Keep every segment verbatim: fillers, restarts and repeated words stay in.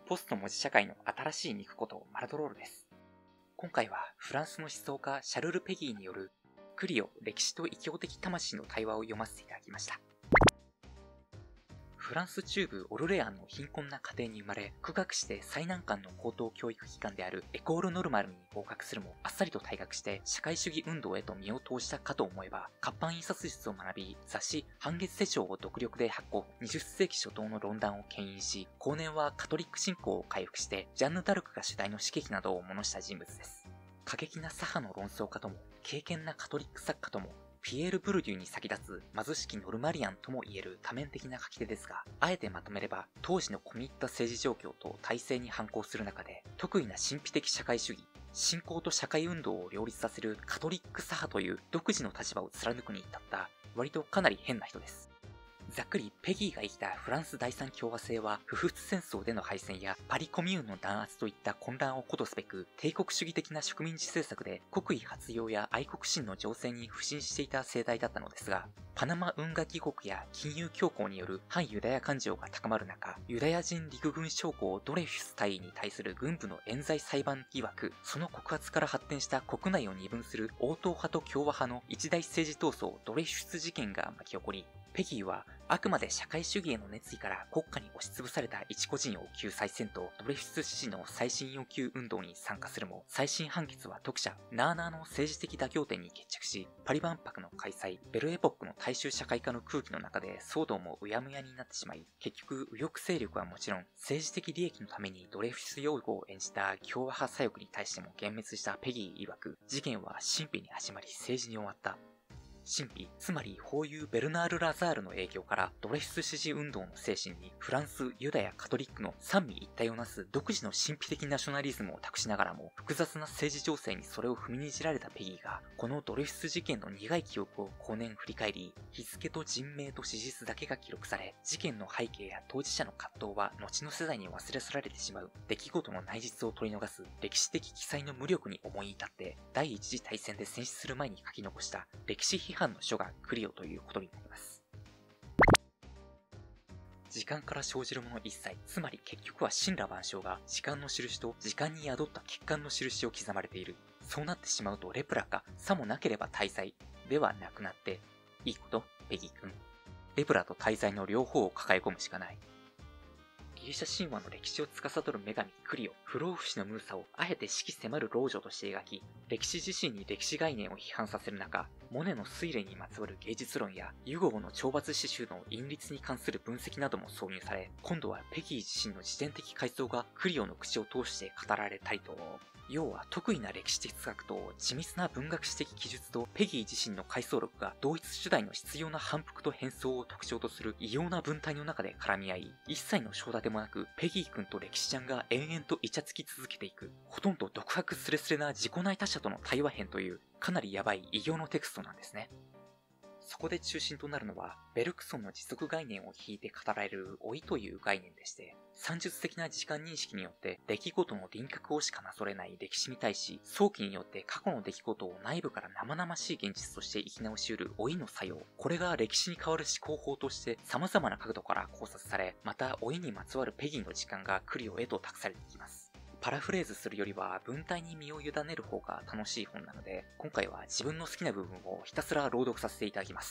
ポスト文字社会の新しい肉ことマラドロールです。今回はフランスの思想家シャルル・ペギーによるクリオ、歴史と異教的魂の対話を読ませていただきました。フランス中部オルレアンの貧困な家庭に生まれ、苦学して最難関の高等教育機関であるエコール・ノルマルに合格するも、あっさりと退学して社会主義運動へと身を投じたかと思えば、活版印刷術を学び、雑誌半月手帳を独力で発行、にじゅっ世紀初頭の論壇を牽引し、後年はカトリック信仰を回復して、ジャンヌ・ダルクが主題の死劇などを模した人物です。過激な左派の論争家とも、敬虔なカトリック作家とも、ピエール・ブルデューに先立つ貧しきノルマリアンとも言える多面的な書き手ですが、あえてまとめれば当時の込み入った政治状況と体制に反抗する中で、得意な神秘的社会主義、信仰と社会運動を両立させるカトリック左派という独自の立場を貫くに至った割とかなり変な人です。ざっくりペギーが生きたフランス第三共和制は不仏戦争での敗戦やパリコミューンの弾圧といった混乱を鼓舞すべく帝国主義的な植民地政策で国威発揚や愛国心の醸成に不信していた政代だったのですが、パナマ運河帰国や金融恐慌による反ユダヤ感情が高まる中、ユダヤ人陸軍将校ドレフュス大尉に対する軍部の冤罪裁判疑惑、その告発から発展した国内を二分する王党派と共和派の一大政治闘争ドレフュス事件が巻き起こり、ペギーはあくまで社会主義への熱意から国家に押しつぶされた一個人を救済せんとドレフュス支持の再審要求運動に参加するも、再審判決は読者ナーナーの政治的妥協点に決着し、パリ万博の開催、ベルエポックの大衆社会化の空気の中で騒動もうやむやになってしまい、結局右翼勢力はもちろん政治的利益のためにドレフュス擁護を演じた共和派左翼に対しても幻滅したペギー曰く、事件は神秘に始まり政治に終わった。神秘、つまり法友ベルナール・ラザールの影響からドレフュス支持運動の精神にフランス、ユダヤ、カトリックの三位一体をなす独自の神秘的ナショナリズムを託しながらも複雑な政治情勢にそれを踏みにじられたペギーがこのドレフュス事件の苦い記憶を後年振り返り、日付と人名と史実だけが記録され、事件の背景や当事者の葛藤は後の世代に忘れ去られてしまう出来事の内実を取り逃す歴史的記載の無力に思い至って第一次大戦で戦死する前に書き残した歴史批判の書がクリオということになります。時間から生じるもの一切、つまり結局は神羅万象が時間の印と時間に宿った血管の印を刻まれている。そうなってしまうとレプラか、さもなければ大罪ではなくなっていいこと、ペギー君。レプラと大罪の両方を抱え込むしかない。ギリシャ神話の歴史を司る女神クリオ、不老不死のムーサをあえて死期迫る老女として描き、歴史自身に歴史概念を批判させる中、モネの睡蓮にまつわる芸術論やユゴーの懲罰詩集の韻律に関する分析なども挿入され、今度はペギー自身の自伝的回想がクリオの口を通して語られたりと、要は得意な歴史哲学と緻密な文学史的記述とペギー自身の回想録が同一主題の必要な反復と変装を特徴とする異様な文体の中で絡み合い、一切の章立てもなくペギー君と歴史ちゃんが延々とイチャつき続けていく、ほとんど独白スレスレな自己内他者との対話編というかなりヤバい異形のテクストなんですね。そこで中心となるのは、ベルクソンの持続概念を引いて語られる老いという概念でして、算術的な時間認識によって出来事の輪郭をしかなぞれない歴史に対し、早期によって過去の出来事を内部から生々しい現実として生き直し得る老いの作用。これが歴史に変わる思考法として様々な角度から考察され、また老いにまつわるペギーの時間がクリオへと託されていきます。パラフレーズするよりは文体に身を委ねる方が楽しい本なので、今回は自分の好きな部分をひたすら朗読させていただきます。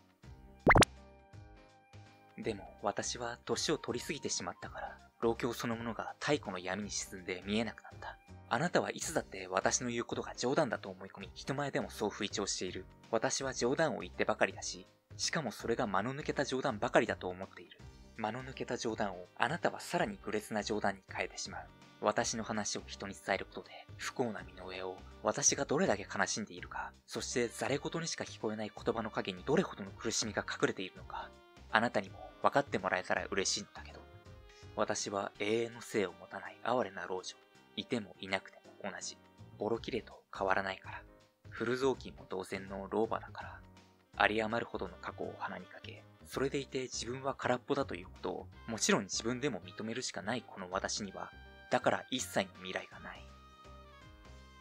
でも私は年を取りすぎてしまったから、老境そのものが太古の闇に沈んで見えなくなった。あなたはいつだって私の言うことが冗談だと思い込み、人前でもそう吹聴している。私は冗談を言ってばかりだし、しかもそれが間の抜けた冗談ばかりだと思っている。間の抜けた冗談をあなたはさらに愚劣な冗談に変えてしまう。私の話を人に伝えることで不幸な身の上を、私がどれだけ悲しんでいるか、そしてざれ言にしか聞こえない言葉の陰にどれほどの苦しみが隠れているのか、あなたにも分かってもらえたら嬉しいのだけど、私は永遠の生を持たない哀れな老女、いてもいなくても同じ。ボロ切れと変わらないから、古雑巾も同然の老婆だから、有り余るほどの過去を鼻にかけ、それでいて自分は空っぽだということをもちろん自分でも認めるしかないこの私には、だから一切の未来がない。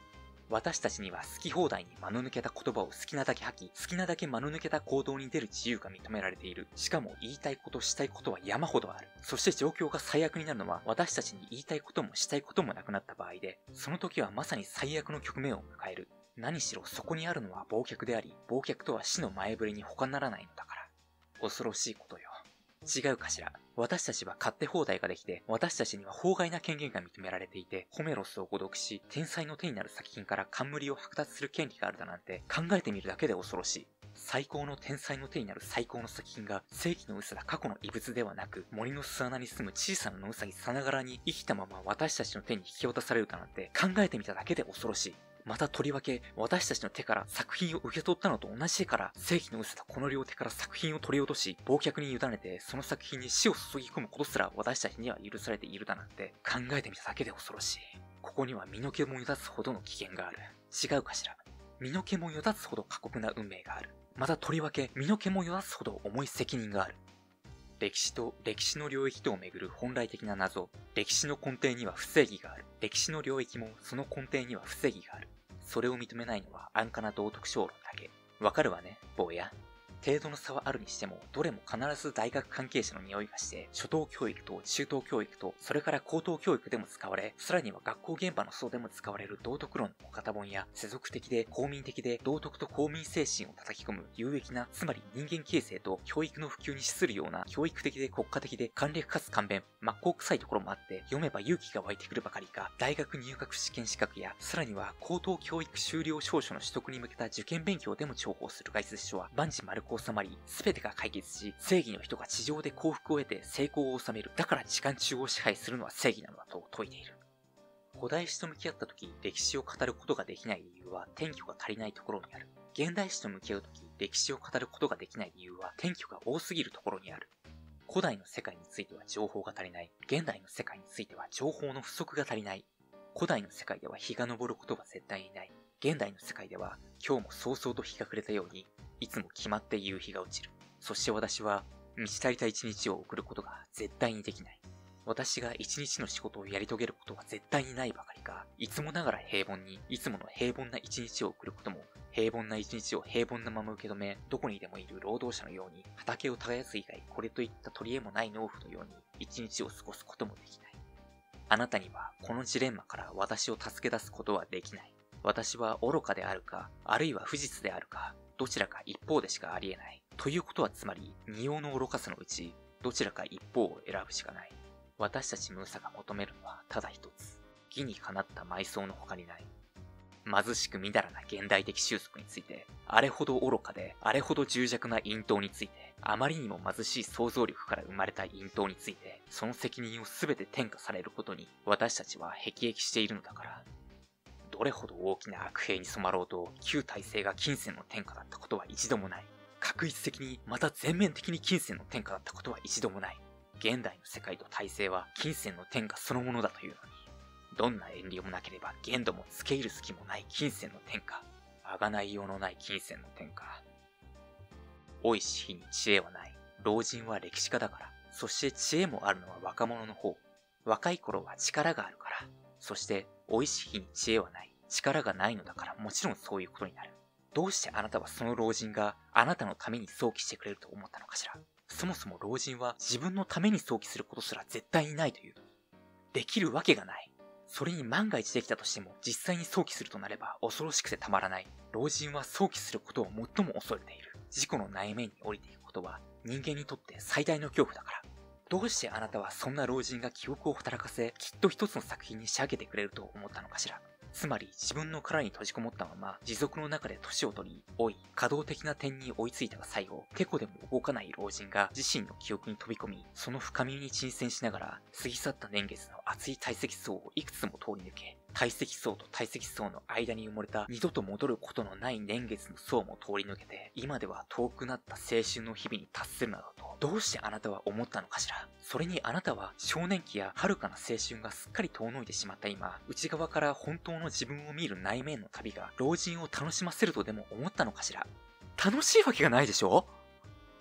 私たちには好き放題に間の抜けた言葉を好きなだけ吐き、好きなだけ間の抜けた行動に出る自由が認められている。しかも言いたいこと、したいことは山ほどある。そして状況が最悪になるのは、私たちに言いたいこともしたいこともなくなった場合で、その時はまさに最悪の局面を迎える。何しろそこにあるのは忘却であり、忘却とは死の前触れに他ならないのだから。恐ろしいことよ。違うかしら。私たちは勝手放題ができて、私たちには法外な権限が認められていて、ホメロスを誤読し、天才の手になる作品から冠を剥奪する権利があるだなんて、考えてみるだけで恐ろしい。最高の天才の手になる最高の作品が、正義の嘘だ過去の遺物ではなく、森の巣穴に住む小さな野ウサギさながらに生きたまま私たちの手に引き渡されるだなんて、考えてみただけで恐ろしい。またとりわけ、私たちの手から作品を受け取ったのと同じ手から、正義の嘘だこの両手から作品を取り落とし、忘却に委ねて、その作品に死を注ぎ込むことすら私たちには許されているだなんて、考えてみただけで恐ろしい。ここには身の毛もよだつほどの危険がある。違うかしら。身の毛もよだつほど過酷な運命がある。またとりわけ、身の毛もよだつほど重い責任がある。歴史と歴史の領域とをめぐる本来的な謎。歴史の根底には不正義がある。歴史の領域もその根底には不正義がある。それを認めないのは安価な道徳小論だけ。わかるわね、坊や。程度の差はあるにしても、どれも必ず大学関係者の匂いがして、初等教育と中等教育と、それから高等教育でも使われ、さらには学校現場の層でも使われる道徳論の型本や、世俗的で公民的で道徳と公民精神を叩き込む有益な、つまり人間形成と教育の普及に資するような、教育的で国家的で簡略かつ簡便、真っ向臭いところもあって、読めば勇気が湧いてくるばかりか、大学入学試験資格や、さらには高等教育修了証書の取得に向けた受験勉強でも重宝する概説書は、万事丸く収まり、全てが解決し、正義の人が地上で幸福を得て成功を収める。だから時間中を支配するのは正義なのだと説いている。古代史と向き合った時、歴史を語ることができない理由は、転居が足りないところにある。現代史と向き合う時、歴史を語ることができない理由は、転居が多すぎるところにある。古代の世界については情報が足りない。現代の世界については情報の不足が足りない。古代の世界では日が昇ることは絶対にない。現代の世界では、今日も早々と日が暮れたように、いつも決まって夕日が落ちる。そして私は、満ち足りた一日を送ることが絶対にできない。私が一日の仕事をやり遂げることが絶対にないばかりか、いつもながら平凡に、いつもの平凡な一日を送ることも、平凡な一日を平凡なまま受け止め、どこにでもいる労働者のように、畑を耕す以外これといった取り柄もない農夫のように、一日を過ごすこともできない。あなたには、このジレンマから私を助け出すことはできない。私は愚かであるか、あるいは不実であるか、どちらか一方でしかありえない。ということはつまり、二様の愚かさのうち、どちらか一方を選ぶしかない。私たちムーサが求めるのはただ一つ。義にかなった埋葬の他にない。貧しくみだらな現代的習俗について、あれほど愚かで、あれほど重弱な隠遁について、あまりにも貧しい想像力から生まれた隠遁について、その責任を全て転嫁されることに、私たちは辟易しているのだから。どれほど大きな悪兵に染まろうと、旧体制が金銭の天下だったことは一度もない。確一的に、また全面的に金銭の天下だったことは一度もない。現代の世界と体制は金銭の天下そのものだというのに、どんな遠慮もなければ限度も付け入る隙もない金銭の天下。あがないようのない金銭の天下。老いし日に知恵はない。老人は歴史家だから。そして知恵もあるのは若者の方。若い頃は力があるから。そして老いし日に知恵はない。力がないのだからもちろんそういうことになる。どうしてあなたはその老人があなたのために想起してくれると思ったのかしら。そもそも老人は自分のために想起することすら絶対にないという。できるわけがない。それに万が一できたとしても実際に想起するとなれば恐ろしくてたまらない。老人は想起することを最も恐れている。自己の内面に降りていくことは人間にとって最大の恐怖だから。どうしてあなたはそんな老人が記憶を働かせ、きっと一つの作品に仕上げてくれると思ったのかしら。つまり自分の殻に閉じこもったまま持続の中で年を取り、老い、可動的な点に追いついたが最後、てこでも動かない老人が自身の記憶に飛び込み、その深みに沈潜しながら、過ぎ去った年月の厚い堆積層をいくつも通り抜け、堆積層と堆積層の間に埋もれた二度と戻ることのない年月の層も通り抜けて、今では遠くなった青春の日々に達するなどと、どうしてあなたは思ったのかしら。それにあなたは少年期や遥かな青春がすっかり遠のいてしまった今、内側から本当の自分を見る内面の旅が老人を楽しませるとでも思ったのかしら。楽しいわけがないでしょ。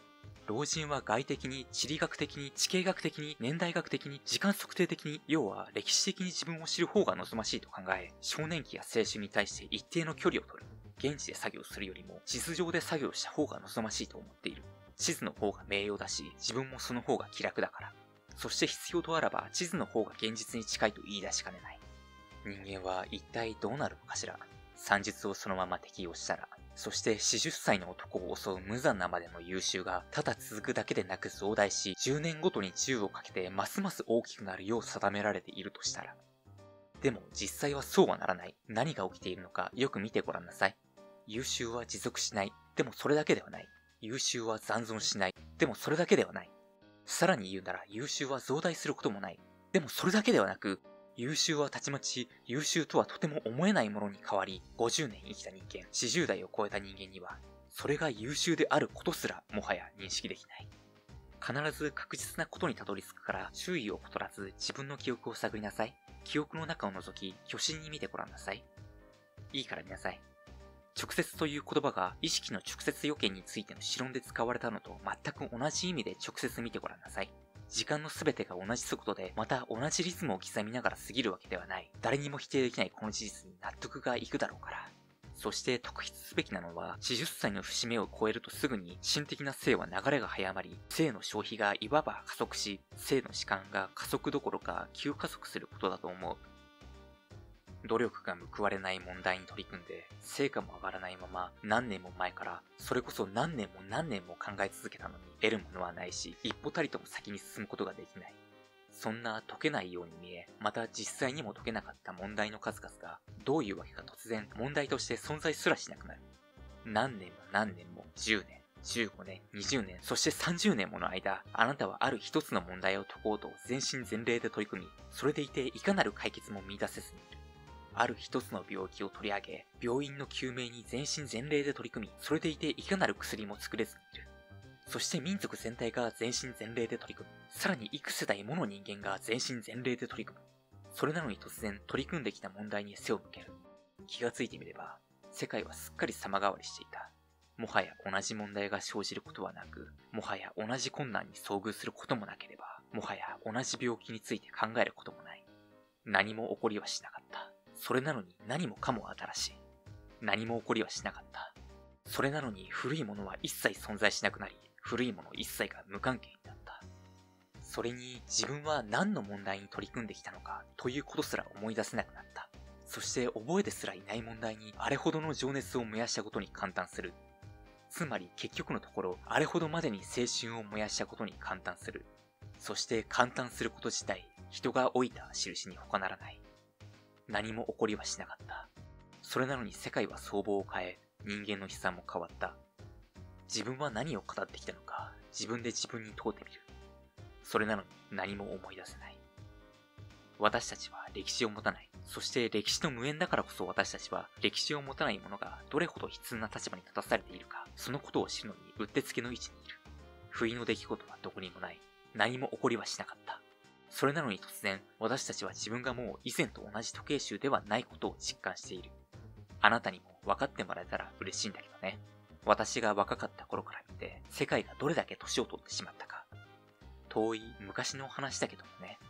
老人は外的に、地理学的に、地形学的に、年代学的に、時間測定的に、要は歴史的に自分を知る方が望ましいと考え、少年期や青春に対して一定の距離を取る。現地で作業するよりも地図上で作業した方が望ましいと思っている。地図の方が名誉だし、自分もその方が気楽だから。そして必要とあらば地図の方が現実に近いと言い出しかねない。人間は一体どうなるのかしら。算術をそのまま適用したら、そしてよんじゅっさいの男を襲う無残なまでの優秀がただ続くだけでなく増大し、じゅうねんごとにじゅうをかけてますます大きくなるよう定められているとしたら。でも実際はそうはならない。何が起きているのかよく見てごらんなさい。優秀は持続しない。でもそれだけではない。優秀は残存しない。でもそれだけではない。さらに言うなら優秀は増大することもない。でもそれだけではなく、優秀はたちまち優秀とはとても思えないものに変わり、ごじゅうねん生きた人間、よんじゅう代を超えた人間には、それが優秀であることすらもはや認識できない。必ず確実なことにたどり着くから周囲を悟らず自分の記憶を探りなさい。記憶の中を覗き、虚心に見てごらんなさい。いいから見なさい。直接という言葉が意識の直接予見についての持論で使われたのと全く同じ意味で直接見てごらんなさい。時間のすべてが同じ速度で、また同じリズムを刻みながら過ぎるわけではない。誰にも否定できないこの事実に納得がいくだろうから。そして特筆すべきなのは、よんじゅっさいの節目を超えるとすぐに、心的な性は流れが早まり、性の消費がいわば加速し、性の弛緩が加速どころか急加速することだと思う。努力が報われない問題に取り組んで、成果も上がらないまま何年も前から、それこそ何年も何年も考え続けたのに得るものはないし、一歩たりとも先に進むことができない。そんな解けないように見え、また実際にも解けなかった問題の数々が、どういうわけか突然問題として存在すらしなくなる。何年も何年もじゅうねん、じゅうごねん、にじゅうねん、そしてさんじゅうねんもの間、あなたはある一つの問題を解こうと全身全霊で取り組み、それでいていかなる解決も見出せずにいる。ある一つの病気を取り上げ、病院の救命に全身全霊で取り組み、それでいていかなる薬も作れずにいる。そして民族全体が全身全霊で取り組む。さらに幾世代もの人間が全身全霊で取り組む。それなのに突然取り組んできた問題に背を向ける。気がついてみれば、世界はすっかり様変わりしていた。もはや同じ問題が生じることはなく、もはや同じ困難に遭遇することもなければ、もはや同じ病気について考えることもない。何も起こりはしなかった。それなのに何もかも新しい。何も起こりはしなかった。それなのに古いものは一切存在しなくなり、古いもの一切が無関係になった。それに自分は何の問題に取り組んできたのかということすら思い出せなくなった。そして覚えてすらいない問題にあれほどの情熱を燃やしたことに感嘆する。つまり結局のところ、あれほどまでに青春を燃やしたことに感嘆する。そして感嘆すること自体、人が置いた印に他ならない。何も起こりはしなかった。それなのに世界は相貌を変え、人間の悲惨も変わった。自分は何を語ってきたのか、自分で自分に問うてみる。それなのに何も思い出せない。私たちは歴史を持たない。そして歴史と無縁だからこそ私たちは歴史を持たない者がどれほど悲痛な立場に立たされているか、そのことを知るのにうってつけの位置にいる。不意の出来事はどこにもない。何も起こりはしなかった。それなのに突然、私たちは自分がもう以前と同じ時計集ではないことを実感している。あなたにも分かってもらえたら嬉しいんだけどね。私が若かった頃から見て、世界がどれだけ年を取ってしまったか。遠い昔の話だけどもね。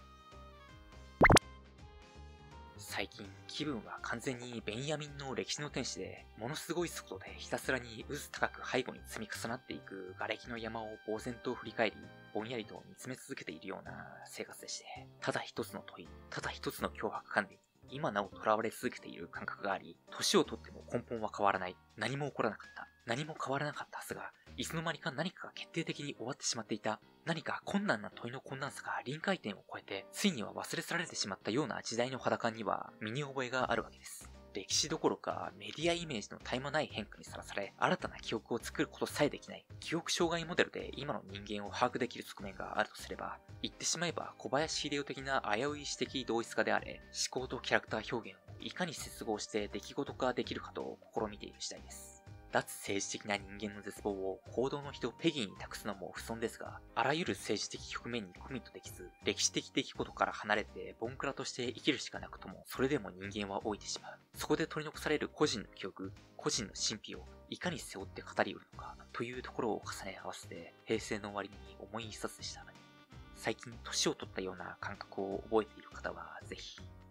最近気分は完全にベンヤミンの歴史の天使で、ものすごい速度でひたすらに渦高く背後に積み重なっていく瓦礫の山を呆然と振り返り、ぼんやりと見つめ続けているような生活でして、ただ一つの問い、ただ一つの脅迫観念に今なお囚われ続けている感覚があり、年をとっても根本は変わらない。何も起こらなかった。何も変わらなかったはずが、いつの間にか何かが決定的に終わってしまっていた。何か困難な問いの困難さが臨界点を超えて、ついには忘れ去られてしまったような時代の裸には身に覚えがあるわけです。歴史どころかメディアイメージの絶え間ない変化にさらされ、新たな記憶を作ることさえできない。記憶障害モデルで今の人間を把握できる側面があるとすれば、言ってしまえば小林秀夫的な危うい指摘同一化であれ、思考とキャラクター表現をいかに接合して出来事化できるかと試みている次第です。脱政治的な人間の絶望を行動の人ペギーに託すのも不損ですが、あらゆる政治的局面にコミットできず、歴史的出来事から離れてボンクラとして生きるしかなくとも、それでも人間は老いてしまう。そこで取り残される個人の記憶、個人の神秘をいかに背負って語りうるのかというところを重ね合わせて、平成の終わりに重い一冊でした。最近年を取ったような感覚を覚えている方はぜひ